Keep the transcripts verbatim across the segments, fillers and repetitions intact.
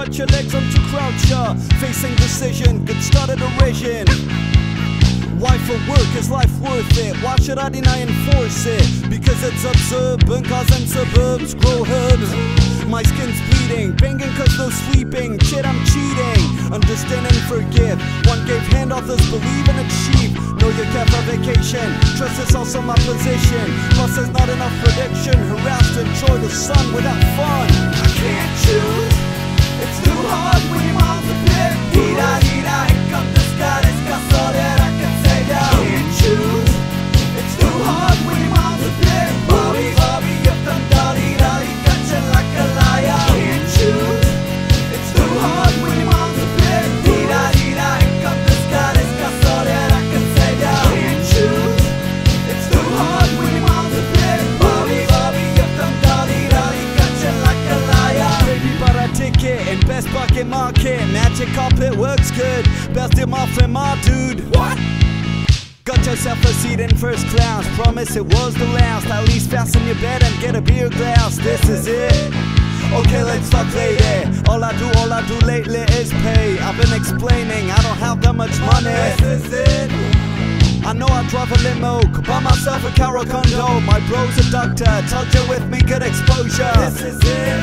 stretch your legs, I'm too crouch ya. Facing decision, good start a derision. Why for work, is life worth it? Why should I deny and force it? Because it's absurd, bunkers and suburbs grow herbs. My skin's bleeding, banging cause no sleeping. Shit, I'm cheating, understand and forgive. One gave hand, others believe and achieve. Know your care for vacation, trust is also my position. Plus there's not enough prediction. Harassed to enjoy the sun without fun. I can't choose, it's too hard when your mom's a bit. Hira, hira, here comes the sky, it's got all that I can say now. Can't choose, it's too hard when your mom's a bit. Bobby, Bobby, if them dolly, dolly, catching like a liar. Can't choose, it's too hard when your mom's a bit. Hira, hira, here comes the sky, it's got all that I can say now. Can't choose, it's too hard when your mom's a bit. Bobby, Bobby, if them dolly, dolly, catching like a liar. Baby, but I ticket and best bucket market. Magic carpet works good. Best in my friend, my dude. What? Got yourself a seat in first class. Promise it was the last. At least fasten your bed and get a beer glass. This is it. Okay, let's talk later. All I do, all I do lately is pay. I've been explaining, I don't have that much money. This is it. I know I drive a limo, could buy myself a Carol condo. My bro's a doctor, told you with me good exposure. This is it.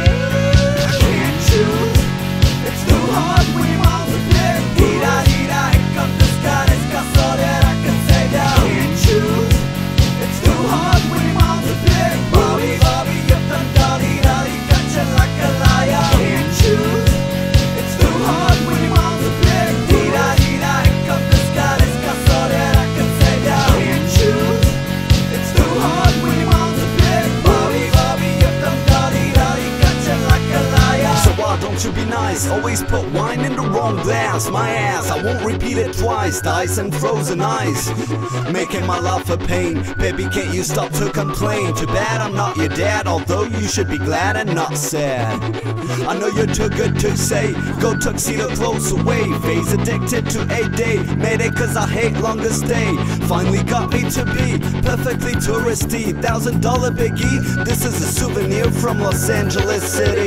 I can't choose, it's too hard when your mom's a bit. Hira, hira, here comes the sky, it's got all that I can say now. Can't choose, it's too hard when your mom's a bit. Bobby, Bobby, if them dolly, dolly, catching like a liar. Can't choose, it's too hard when your mom's a bit. Hira, hira, here comes the sky, it's got all that I can say now. Can't choose, it's too hard when your mom's a bit. Bobby, Bobby, if them dolly, dolly, catching like a liar. So why don't you be nice? Always put wine in the wrong glass. My ass, I won't repeat it twice. The ice and frozen ice, making my life a pain. Baby, can't you stop to complain? Too bad I'm not your dad, although you should be glad and not sad. I know you're too good to say. Go tuxedo close away. Phase addicted to a day. Made it cause I hate longer stay. Finally got me to be perfectly touristy. Thousand dollar biggie. This is a souvenir from Los Angeles City.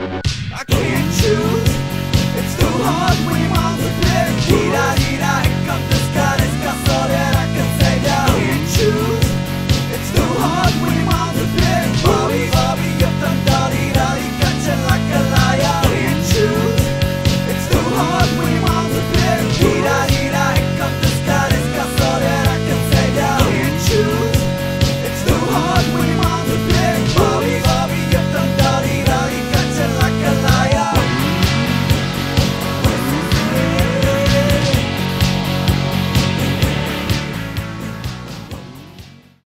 I can't choose, it's too hard when your mom's a bit. Hira, hira, here comes the